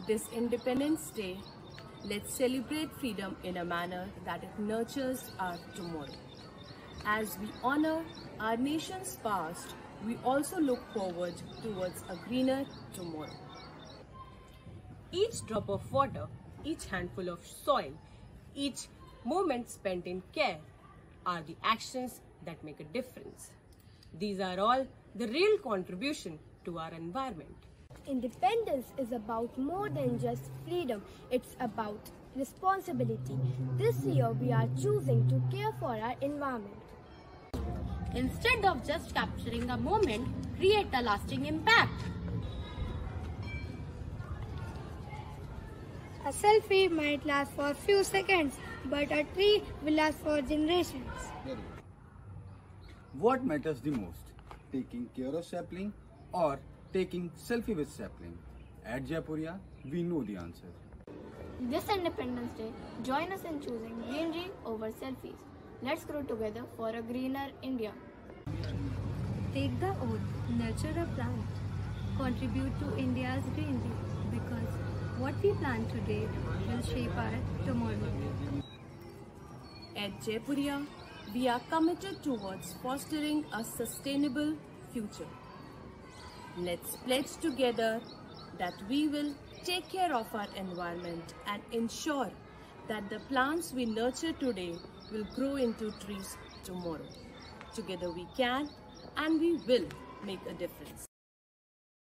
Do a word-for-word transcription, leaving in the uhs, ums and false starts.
This Independence Day, let's celebrate freedom in a manner that it nurtures our tomorrow. As we honor our nation's past, we also look forward towards a greener tomorrow. Each drop of water, each handful of soil, each moment spent in care are the actions that make a difference. These are all the real contribution to our environment. Independence is about more than just freedom, it's about responsibility. This year we are choosing to care for our environment. Instead of just capturing a moment, create a lasting impact. A selfie might last for a few seconds, but a tree will last for generations. What matters the most? Taking care of sapling or taking selfie with sapling? At Jaipuria, we know the answer. This Independence Day, join us in choosing greenery over selfies. Let's grow together for a greener India. Take the oath, nurture a plant, contribute to India's greenery, because what we plant today will shape our tomorrow. At Jaipuria, we are committed towards fostering a sustainable future. Let's pledge together that we will take care of our environment and ensure that the plants we nurture today will grow into trees tomorrow. Together we can and we will make a difference.